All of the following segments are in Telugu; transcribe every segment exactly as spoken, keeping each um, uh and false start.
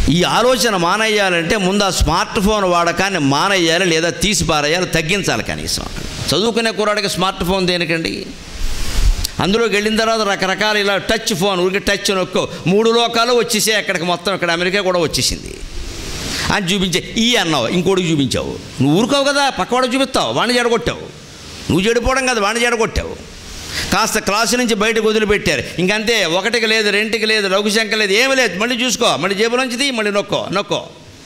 ఈ ఆలోచన మానేయాలంటే ముందు ఆ స్మార్ట్ ఫోన్ వాడకాన్ని మానేయాలి, లేదా తీసి పారేయాలి, తగ్గించాలి కనీసం. చదువుకునే కుర్రాడికి స్మార్ట్ ఫోన్ దేనికండి? అందులోకి వెళ్ళిన తర్వాత రకరకాల ఇలా టచ్ ఫోన్, ఊరికి టచ్ నొక్కో మూడు లోకాలు వచ్చేసాయి అక్కడికి, మొత్తం ఇక్కడ అమెరికా కూడా వచ్చేసింది అని చూపించే. ఈ అన్నావు, ఇంకోటికి చూపించావు. నువ్వు ఊరుకోవు కదా, పక్కవాడికి చూపిస్తావు, వాడిని చెడగొట్టావు. నువ్వు చెడిపోవడం కదా, వాడిని చెడగొట్టావు. కాస్త క్లాసు నుంచి బయటకు వదిలిపెట్టారు, ఇంకంతే. ఒకటికి లేదు, రెండుకి లేదు, లఘుశంక లేదు, ఏమీ లేదు. మళ్ళీ చూసుకో, మళ్ళీ జేబులోంచి తీ, మళ్ళీ నొక్కో నొక్కో.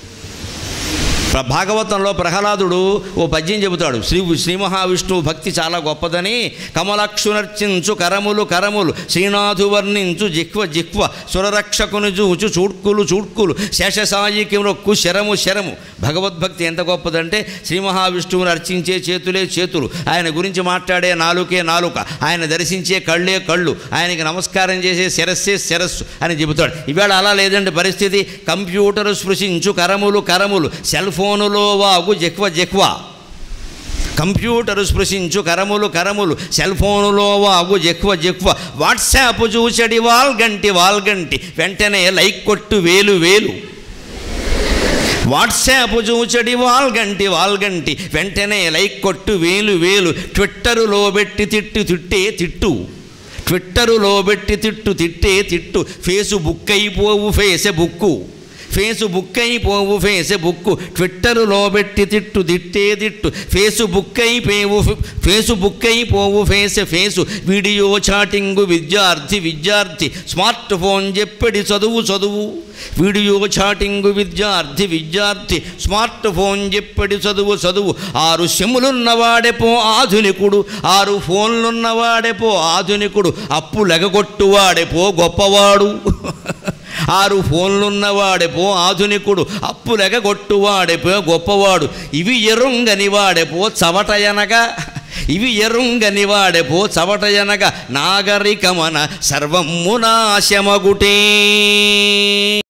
భాగవతంలో ప్రహ్లాదుడు ఓ పద్యం చెబుతాడు. శ్రీ శ్రీ మహావిష్ణువు భక్తి చాలా గొప్పదని. కమలక్షునర్చించు కరములు కరములు, శ్రీనాథు వర్ణించు జిహ్వ జిహ్వ, సురరక్షకుని చూచు చూడ్కులు చూడ్కులు, శేషసాయికి మొక్కు శరము శరము. భగవద్భక్తి ఎంత గొప్పదంటే శ్రీ మహావిష్ణువుని అర్చించే చేతులే చేతులు, ఆయన గురించి మాట్లాడే నాలుకే నాలుక, ఆయన దర్శించే కళ్ళే కళ్ళు, ఆయనకి నమస్కారం చేసే శిరస్సే శిరస్సు అని చెబుతాడు. ఇవాళ అలా లేదండి పరిస్థితి. కంప్యూటరు స్పృశించు కరములు కరములు, సెల్ ఫోనులో వాగు జిహ్వ జిహ్వ. కంప్యూటరు స్పృశించు కరములు కరములు, సెల్ ఫోనులో వాగు జిహ్వ జిహ్వ. వాట్సాప్ చూచడి వాల్గంటి వాల్గంటి, వెంటనే లైక్ కొట్టు వేలు వేలు. వాట్సాప్ చూచడి వాల్గంటి వాల్గంటి, వెంటనే లైక్ కొట్టు వేలు వేలు. ట్విట్టరులో పెట్టి తిట్టు తిట్టే తిట్టు, ట్విట్టరులో పెట్టి తిట్టు తిట్టే తిట్టు. ఫేస్బుక్ అయిపోవు ఫేస్బుక్కు, ఫేస్బుక్ అయిపోవు ఫేస్బుక్. ట్విట్టరులో పెట్టి తిట్టు తిట్టే తిట్టు, ఫేస్బుక్ అయిపోవు ఫేస్బుక్ అయిపోవు ఫేస్ ఫేసు. వీడియో చాటింగు విద్యార్థి విద్యార్థి, స్మార్ట్ ఫోన్ చెప్పడి చదువు చదువు. వీడియో చాటింగు విద్యార్థి విద్యార్థి, స్మార్ట్ ఫోన్ చెప్పడి చదువు చదువు. ఆరు సిమ్ములున్నవాడెపో ఆధునికుడు, ఆరు ఫోన్లున్నవాడెపో ఆధునికుడు. అప్పు లెగగొట్టువాడెపో గొప్పవాడు. ఆరు ఫోన్లున్నవాడెపో ఆధునికుడు, అప్పు లెగగొట్టువాడెపో గొప్పవాడు. ఇవి ఎరుంగని వాడెపో చవటయనగా, ఇవి ఎరుంగని వాడెపో చవటయనగా. నాగరికమన సర్వము నాశమగుటే.